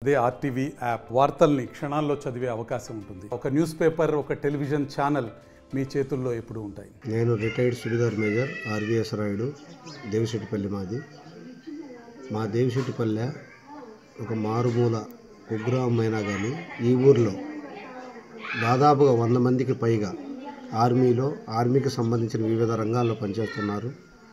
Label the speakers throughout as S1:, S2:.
S1: అదే RTV app వార్తల్ని క్షణాల్లో చదివే అవకాశం ఉంటుంది. ఒక న్యూస్ పేపర్, ఒక టెలివిజన్ ఛానల్ మీ చేతుల్లో ఎప్పుడూ ఉంటాయి.
S2: నేను రిటైర్డ్ సుడిగార్ మేజర్ ఆర్వీఎస్ రాయుడు, దేవిశెట్టిపల్లి మాది. మా దేవిశెట్టిపల్లె ఒక మారుమూల కుగ్రామం అయినా కానీ ఈ ఊర్లో దాదాపుగా 100 మందికి పైగా ఆర్మీకి సంబంధించిన వివిధ రంగాల్లో పనిచేస్తున్నారు.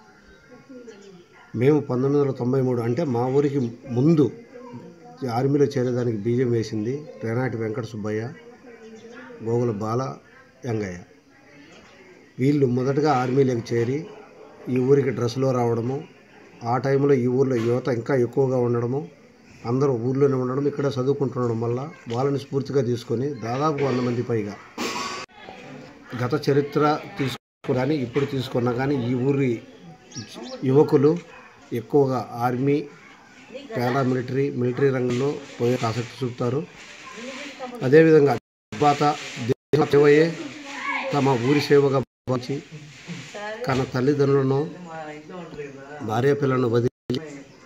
S2: మేము 1993 అంటే మా ఊరికి ముందు ఆర్మీలో చేరేదానికి బీజం వేసింది రేనాటి వెంకట సుబ్బయ్య, గోగుల బాల యంగయ్య. వీళ్ళు మొదటగా ఆర్మీలోకి చేరి ఈ ఊరికి డ్రెస్లో రావడము, ఆ టైంలో ఈ ఊర్లో యువత ఇంకా ఎక్కువగా ఉండడము, అందరూ ఊర్లోనే ఉండడం, ఇక్కడ చదువుకుంటుండడం వల్ల వాళ్ళని స్ఫూర్తిగా తీసుకొని దాదాపు 100 మంది పైగా గత చరిత్ర తీసుకుని ఇప్పుడు తీసుకున్నా కానీ ఈ ఊరి యువకులు ఎక్కువగా ఆర్మీ, మిలిటరీ రంగంలో పోయే ఆసక్తి చూపుతారు. అదేవిధంగా దేశ సేవయే తమ ఊరి సేవగా భావించి తన తల్లిదండ్రులను, భార్య పిల్లలను వదిలి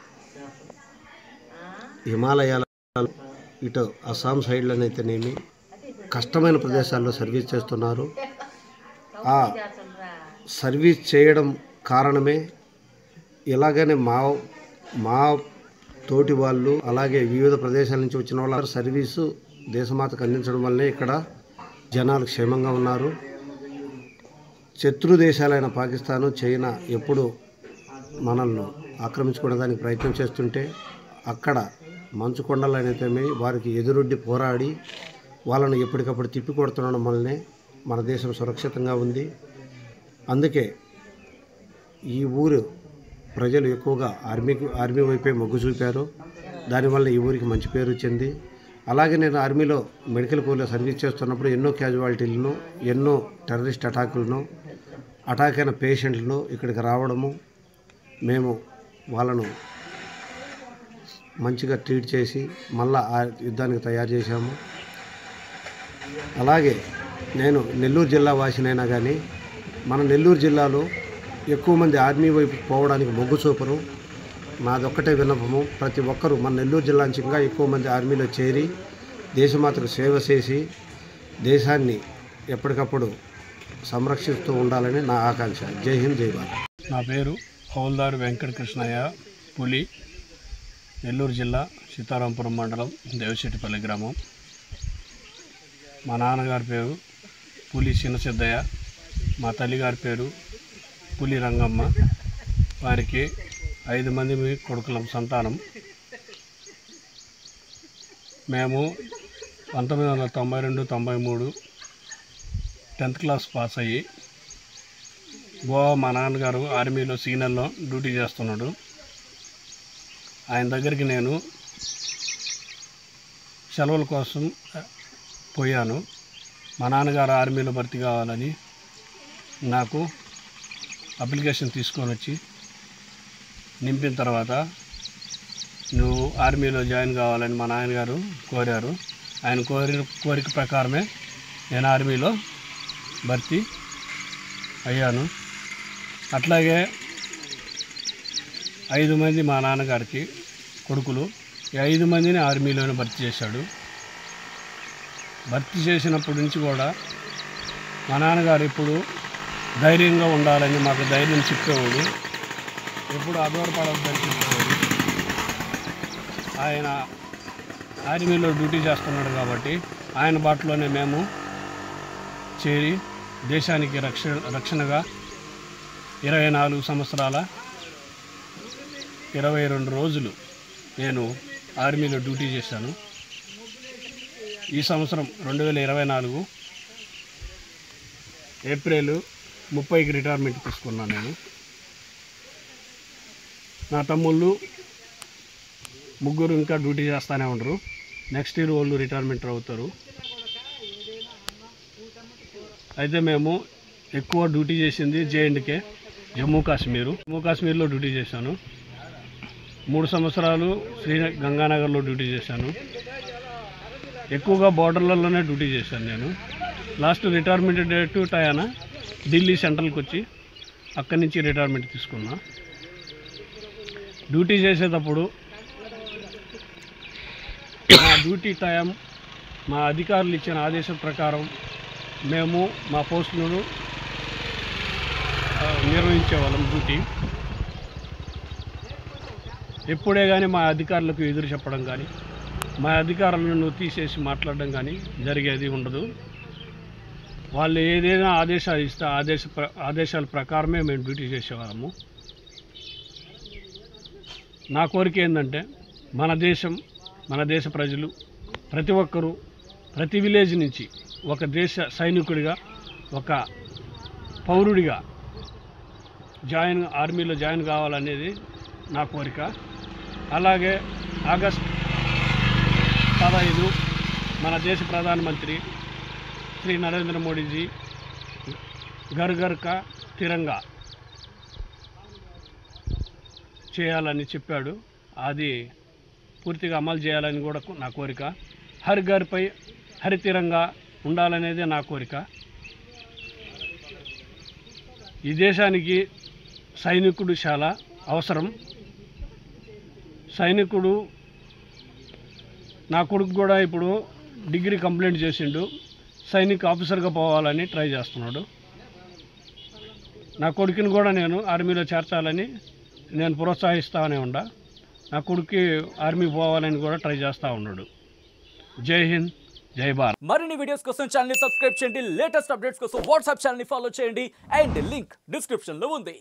S2: హిమాలయాల ఇటు అస్సాం సైడ్లోనైతేనేమి కష్టమైన ప్రదేశాల్లో సర్వీస్ చేస్తున్నారు. ఆ సర్వీస్ చేయడం కారణమే ఇలాగనే మా తోటి వాళ్ళు, అలాగే వివిధ ప్రదేశాల నుంచి వచ్చిన వాళ్ళు సర్వీసు దేశమాతకు అందించడం వల్లే ఇక్కడ జనాలు క్షేమంగా ఉన్నారు. శత్రు దేశాలైన పాకిస్తాను, చైనా ఎప్పుడు మనల్ని ఆక్రమించుకోవడానికి ప్రయత్నం చేస్తుంటే అక్కడ మంచు కొండలైనతేమి వారికి ఎదురొడ్డి పోరాడి వాళ్ళను ఎప్పటికప్పుడు తిప్పికొడుతుండడం వల్లనే మన దేశం సురక్షితంగా ఉంది. అందుకే ఈ ఊరు ప్రజలు ఎక్కువగా ఆర్మీ వైపే మొగ్గు చూపారు. దానివల్ల ఈ ఊరికి మంచి పేరు వచ్చింది. అలాగే నేను ఆర్మీలో మెడికల్ కోర్లో సర్వీస్ చేస్తున్నప్పుడు ఎన్నో క్యాజువాలిటీలను, ఎన్నో టెర్రరిస్ట్ అటాక్ అయిన పేషెంట్లను ఇక్కడికి రావడము, మేము వాళ్ళను మంచిగా ట్రీట్ చేసి మళ్ళా ఆ యుద్ధానికి తయారు చేశాము. అలాగే నేను నెల్లూరు జిల్లా వాసినైనా కానీ మన నెల్లూరు జిల్లాలో ఎక్కువ మంది ఆర్మీ వైపు పోవడానికి మొగ్గు చూపరు. నాదొక్కటే విన్నపము, ప్రతి ఒక్కరూ మన నెల్లూరు జిల్లా నుంచి ఇంకా ఎక్కువ మంది ఆర్మీలో చేరి దేశమాతకు సేవ చేసి దేశాన్ని ఎప్పటికప్పుడు సంరక్షిస్తూ ఉండాలని నా ఆకాంక్ష. జై హింద్, జై భారత్.
S3: నా పేరు హౌల్దార్ వెంకట కృష్ణయ్య, పులి, నెల్లూరు జిల్లా సీతారాంపురం మండలం, దేవిశెట్టిపల్లి గ్రామం. మా నాన్నగారి పేరు పులి చిన్నసిద్దయ్య, మా తల్లిగారి పేరు పులి రంగమ్మ. వారికి 5 మంది కొడుకులం సంతానం. మేము 1992-93 10th క్లాస్ పాస్ అయ్యి గోవా మా నాన్నగారు ఆర్మీలో సీనియర్లో డ్యూటీ చేస్తున్నాడు. ఆయన దగ్గరికి నేను సెలవుల కోసం పోయాను. మా నాన్నగారు ఆర్మీలో భర్తీ కావాలని నాకు అప్లికేషన్ తీసుకొని వచ్చి నింపిన తర్వాత నువ్వు ఆర్మీలో జాయిన్ కావాలని మా నాన్నగారు కోరారు. ఆయన కోరిక ప్రకారమే నేను ఆర్మీలో భర్తీ అయ్యాను. అట్లాగే 5 మంది మా నాన్నగారికి కొడుకులు, ఈ 5 మందిని ఆర్మీలోనే భర్తీ చేశాడు. భర్తీ చేసినప్పటి నుంచి కూడా మా నాన్నగారు ఇప్పుడు ధైర్యంగా ఉండాలని మాకు ధైర్యం చెప్పేవాడు. ఎప్పుడు ఆధారపడద్దని చెప్పేవాడు. ఆయన ఆర్మీలో డ్యూటీ చేస్తున్నాడు కాబట్టి ఆయన బాటలోనే మేము చేరి దేశానికి రక్షణగా 24 సంవత్సరాల 22 రోజులు నేను ఆర్మీలో డ్యూటీ చేశాను. ఈ సంవత్సరం 2024 ఏప్రిల్ 30కి రిటైర్మెంట్ తీసుకున్నాను నేను. నా తమ్ముళ్ళు 3 ఇంకా డ్యూటీ చేస్తూనే ఉండరు. నెక్స్ట్ ఇయర్ వాళ్ళు రిటైర్మెంట్ అవుతారు. అయితే మేము ఎక్కువ డ్యూటీ చేసింది J&K, జమ్మూ కాశ్మీర్లో డ్యూటీ చేశాను. 3 సంవత్సరాలు గంగానగర్లో డ్యూటీ చేశాను. ఎక్కువగా బార్డర్లలోనే డ్యూటీ చేశాను నేను. లాస్ట్ రిటైర్మెంట్ డేట్ టయానా ఢిల్లీ సెంట్రల్కి వచ్చి అక్కడి నుంచి రిటైర్మెంట్ తీసుకున్నా. డ్యూటీ చేసేటప్పుడు మా డ్యూటీ టైం మా అధికారులు ఇచ్చిన ఆదేశం ప్రకారం మేము మా పోస్టులను నిర్వహించేవాళ్ళం డ్యూటీ. ఎప్పుడే కానీ మా అధికారులకు ఎదురు చెప్పడం కానీ మా అధికారులను తీసేసి మాట్లాడడం కానీ జరిగేది ఉండదు. వాళ్ళు ఏదైనా ఆదేశాలు ఇస్తే ఆదేశాల ప్రకారమే మేము డ్యూటీ చేసేవాళ్ళము. నా కోరిక ఏంటంటే మన దేశ ప్రజలు ప్రతి ఒక్కరూ ప్రతి విలేజ్ నుంచి ఒక దేశ సైనికుడిగా ఒక పౌరుడిగా ఆర్మీలో జాయిన్ కావాలనేది నా కోరిక. అలాగే ఆగస్ట్ 15 మన దేశ ప్రధానమంత్రి శ్రీ నరేంద్ర మోడీజీ ఘర్ ఘర్ కా తిరంగా చేయాలని చెప్పాడు. అది పూర్తిగా అమలు చేయాలని కూడా నా కోరిక. హర్ ఘర్పై హరి తిరంగా ఉండాలనేదే నా కోరిక. ఈ దేశానికి సైనికుడు చాలా అవసరం. సైనికుడు నా కొడుకు కూడా ఇప్పుడు డిగ్రీ కంప్లీట్ చేసిండు, సైనిక ఆఫీసర్గా పోవాలని ట్రై చేస్తున్నాడు. నా కొడుకుని కూడా నేను ఆర్మీలో చేర్చాలని నేను ప్రోత్సహిస్తానే ఉండా. నా కొడుకు ఆర్మీ పోవాలని కూడా ట్రై చేస్తూ ఉన్నాడు. జై హింద్, జై భారత్.
S4: మరిన్ని వీడియోస్ కోసం ఛానల్ ని సబ్స్క్రైబ్ చేయండి. లేటెస్ట్ అప్డేట్స్ కోసం వాట్సాప్ ఛానల్ ని ఫాలో చేయండి. అండ్ లింక్ డిస్క్రిప్షన్ లో ఉంది.